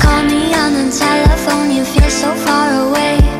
Call me on the telephone, you feel so far away.